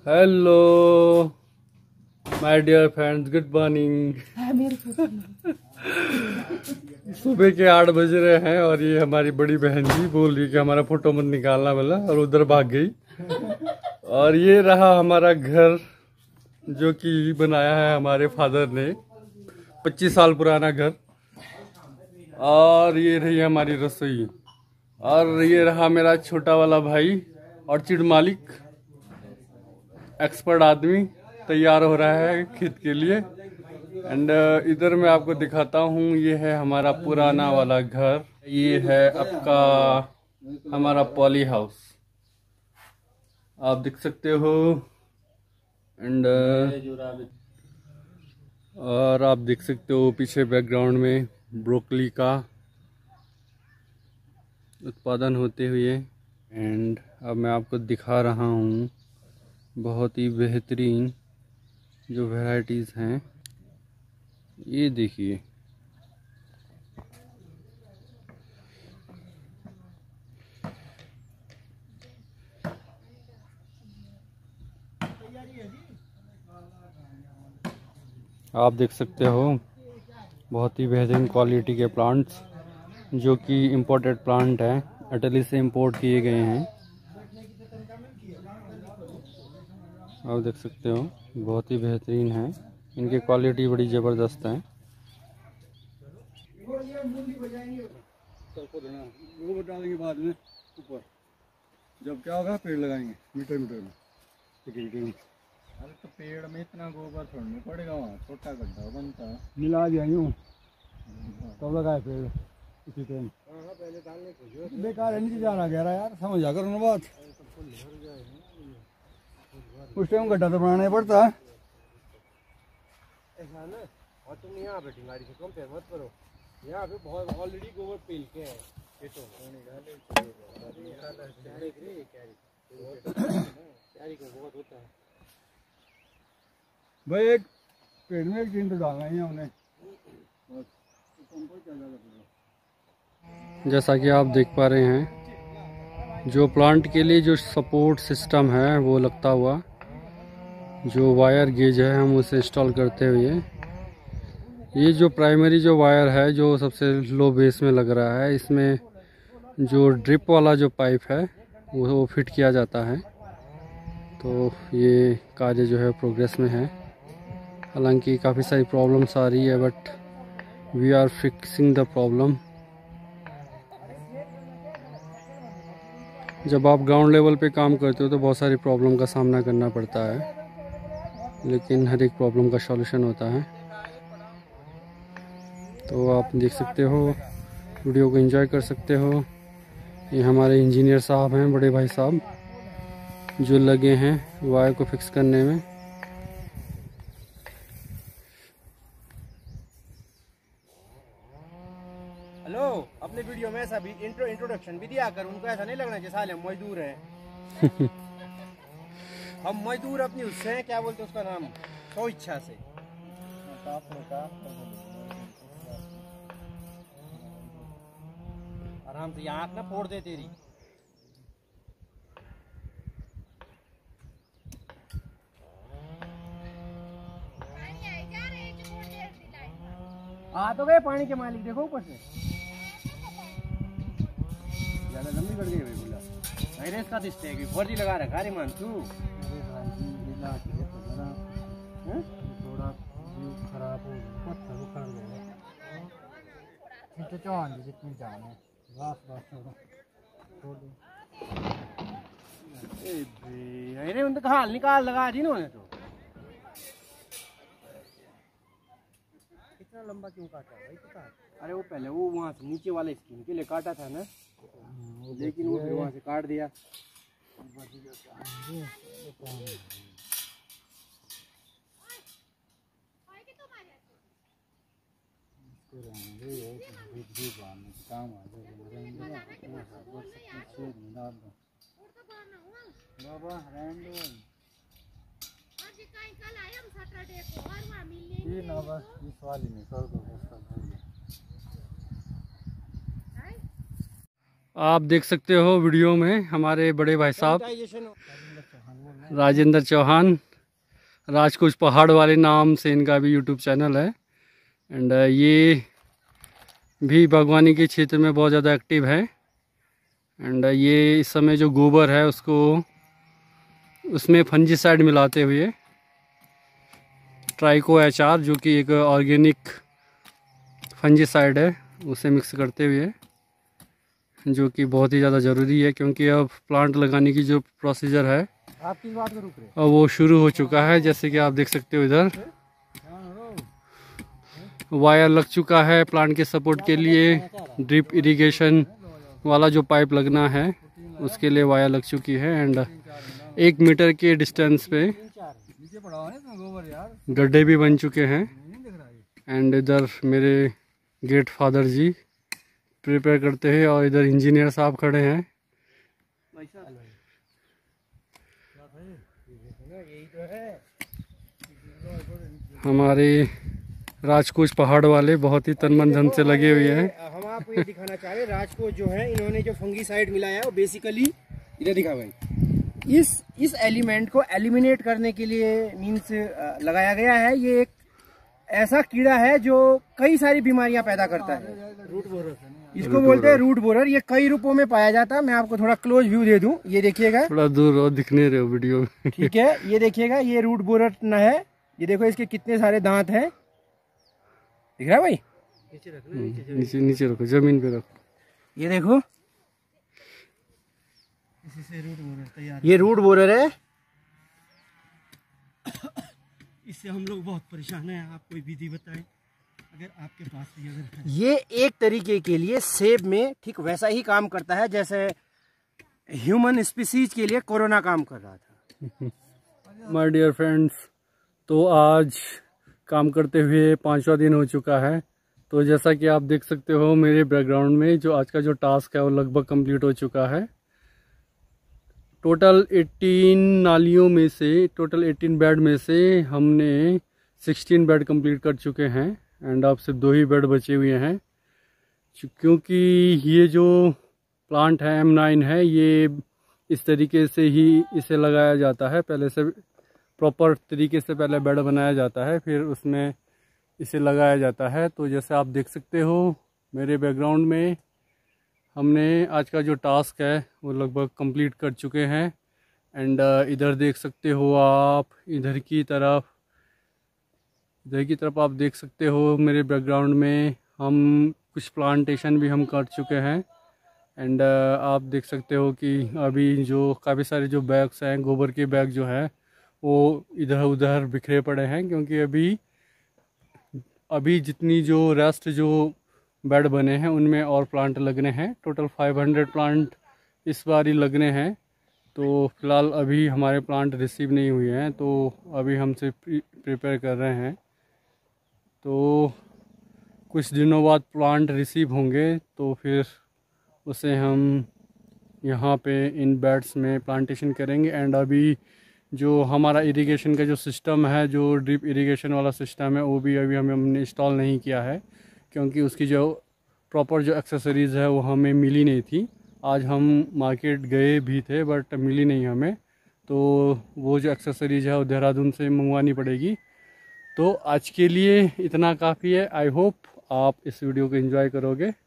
Hello my dear friends, good morning. सुबह के 8 बज रहे हैं और ये हमारी बड़ी बहन जी बोल रही कि हमारा फोटो मत निकालना बोला और उधर भाग गई। और ये रहा हमारा घर जो कि बनाया है हमारे फादर ने, 25 साल पुराना घर। और ये रही हमारी रसोई और ये रहा मेरा छोटा वाला भाई और चिड़ मालिक, एक्सपर्ट आदमी तैयार हो रहा है खेत के लिए। एंड इधर मैं आपको दिखाता हूँ, ये है हमारा पुराना वाला घर, ये है आपका हमारा पॉली हाउस, आप देख सकते हो। एंड और आप देख सकते हो पीछे बैकग्राउंड में ब्रोकली का उत्पादन होते हुए। एंड अब मैं आपको दिखा रहा हूँ बहुत ही बेहतरीन जो वैरायटीज़ हैं, ये देखिए। आप देख सकते हो बहुत ही बेहतरीन क्वालिटी के प्लांट्स जो कि इंपोर्टेड प्लांट हैं, इटली से इंपोर्ट किए गए हैं। आप देख सकते हो बहुत ही बेहतरीन है, इनकी क्वालिटी बड़ी ज़बरदस्त है। वो डालेंगे बाद में ऊपर, जब क्या होगा पेड़ लगाएंगे मीटर मीटर में, में। अरे तो पेड़ में इतना गोबर छोड़ना पड़ेगा, वहाँ छोटा गड्ढा बनता है, मिला दिया यूँ तब लगाए पेड़ इसी टाइम। बेकार है, नीचे जाना गहरा यार, समझ आ करो ना बात। उस टाइम गड्ढा तो बनाना पड़ता है। ऐसा ना। और तुम यहाँ बैठी गाड़ी से कंपेयर मत करो, यहाँ पे बहुत ऑलरेडी गोबर पेल के है खेतों कैरी को बहुत होता है भाई। एक पेड़ में एक चीज तो डालना ही है उन्हें। जैसा कि आप देख पा रहे हैं, जो प्लांट के लिए जो सपोर्ट सिस्टम है वो लगता हुआ, जो वायर गेज है हम उसे इंस्टॉल करते हुए, ये जो प्राइमरी जो वायर है जो सबसे लो बेस में लग रहा है, इसमें जो ड्रिप वाला जो पाइप है वो फिट किया जाता है। तो ये कार्य जो है प्रोग्रेस में है, हालांकि काफ़ी सारी प्रॉब्लम्स आ रही है, but we are fixing the problem. जब आप ग्राउंड लेवल पे काम करते हो तो बहुत सारी प्रॉब्लम का सामना करना पड़ता है, लेकिन हर एक प्रॉब्लम का सॉल्यूशन होता है। तो आप देख सकते हो, वीडियो को एंजॉय कर सकते हो। ये हमारे इंजीनियर साहब हैं, बड़े भाई साहब, जो लगे हैं वायर को फिक्स करने में। हेलो, अपने वीडियो में ऐसा भी इंट्रोडक्शन भी दिया कर, उनको ऐसा नहीं लगना कि साले हम मजदूर हैं। हम मजदूर अपनी उससे हैं, क्या बोलते उसका नाम, तो इच्छा से। आराम से यहाँ आँख ना फोड़ दे तेरी। आ तो गए पानी के मालिक, देखो ऊपर से ज्यादा लंबी कर गई भाई बोला। नहीं इसका दिखते है कि फर्जी लगा रखा रे मान तू। थोड़ा खराब हो पत्थर उखाड़ गया तो चौहान जितनी जान है बस छोड़ दो। अरे उनका हाल निकाल लगा दी ना तो। इतना लंबा क्यों काटा भाई पता? अरे वो पहले वो वहाँ से नीचे वाले स्किन के लिए काटा था ना, लेकिन वो फिर वहाँ से काट दिया। बाबा आप देख सकते हो वीडियो में हमारे बड़े भाई साहब राजेंद्र चौहान, राजकुछ पहाड़ वाले नाम से इनका भी यूट्यूब चैनल है। एंड ये भी बागवानी के क्षेत्र में बहुत ज़्यादा एक्टिव है। एंड ये इस समय जो गोबर है उसको उसमें फंजीसाइड मिलाते हुए ट्राइको HR जो कि एक ऑर्गेनिक फंजीसाइड है उसे मिक्स करते हुए, जो कि बहुत ही ज़्यादा ज़रूरी है क्योंकि अब प्लांट लगाने की जो प्रोसीजर है आप किस बात में रुक रहे? अब वो शुरू हो चुका है। जैसे कि आप देख सकते हो इधर वायर लग चुका है प्लांट के सपोर्ट के लिए। ड्रिप इरिगेशन वाला जो पाइप लगना है उसके लिए वायर लग चुकी है। एंड 1 मीटर के डिस्टेंस पे गड्ढे भी बन चुके हैं। एंड इधर मेरे गेट फादर जी प्रिपेयर करते हैं और इधर इंजीनियर साहब खड़े हैं। हमारे राजकोच पहाड़ वाले बहुत ही तन मन धन से लगे हुए हैं। हम आपको ये दिखाना चाह रहे हैं राजकोच जो है इन्होंने जो फंगीसाइड मिलाया है वो बेसिकली इधर दिखा भाई इस एलिमेंट को एलिमिनेट करने के लिए मीन्स लगाया गया है। ये एक ऐसा कीड़ा है जो कई सारी बीमारियां पैदा करता है। रूट बोरर इसको बोलते हैं, रूट बोरर। ये कई रूपों में पाया जाता है। मैं आपको थोड़ा क्लोज व्यू दे दूं, ये देखिएगा, थोड़ा दूर और दिखने रहे हो वीडियो में। ठीक है, ये देखिएगा, ये रूट बोरर न है। ये देखो इसके कितने सारे दांत हैं, दिख रहा है भाई? नीचे रखो, जमीन पे रखो। ये देखो, इसी से रूट बोरर तैयार। ये रूट बोरर है। इससे हम लोग बहुत परेशान हैं। आप कोई विधि बताएं अगर आपके पास भी अगर। ये एक तरीके के लिए सेब में ठीक वैसा ही काम करता है जैसे ह्यूमन स्पीसीज के लिए कोरोना काम कर रहा था। माय डियर फ्रेंड्स, तो आज काम करते हुए 5वां दिन हो चुका है। तो जैसा कि आप देख सकते हो मेरे बैकग्राउंड में जो आज का जो टास्क है वो लगभग कंप्लीट हो चुका है। टोटल 18 नालियों में से, टोटल 18 बेड में से हमने 16 बेड कंप्लीट कर चुके हैं। एंड अब सिर्फ 2 ही बेड बचे हुए हैं क्योंकि ये जो प्लांट है M9 है, ये इस तरीके से ही इसे लगाया जाता है। पहले से प्रॉपर तरीके से पहले बेड बनाया जाता है, फिर उसमें इसे लगाया जाता है। तो जैसे आप देख सकते हो मेरे बैकग्राउंड में हमने आज का जो टास्क है वो लगभग कंप्लीट कर चुके हैं। एंड इधर देख सकते हो आप, इधर की तरफ आप देख सकते हो मेरे बैकग्राउंड में हम कुछ प्लांटेशन भी हम कर चुके हैं। एंड आप देख सकते हो कि अभी जो काफ़ी सारे जो बैग्स हैं, गोबर के बैग जो है वो इधर उधर बिखरे पड़े हैं क्योंकि अभी जितनी जो रेस्ट जो बेड बने हैं उनमें और प्लांट लगने हैं। टोटल 500 प्लांट इस बार ही लगने हैं। तो फ़िलहाल अभी हमारे प्लांट रिसीव नहीं हुए हैं, तो अभी हमसे प्रिपेयर कर रहे हैं। तो कुछ दिनों बाद प्लांट रिसीव होंगे तो फिर उसे हम यहाँ पे इन बेड्स में प्लांटेशन करेंगे। एंड अभी जो हमारा इरिगेशन का जो सिस्टम है, जो ड्रिप इरिगेशन वाला सिस्टम है, वो भी अभी हमने इंस्टॉल नहीं किया है क्योंकि उसकी जो प्रॉपर जो एक्सेसरीज़ है वो हमें मिली नहीं थी। आज हम मार्केट गए भी थे बट मिली नहीं हमें, तो वो जो एक्सेसरीज़ है वो देहरादून से मंगवानी पड़ेगी। तो आज के लिए इतना काफ़ी है। आई होप आप इस वीडियो को एंजॉय करोगे।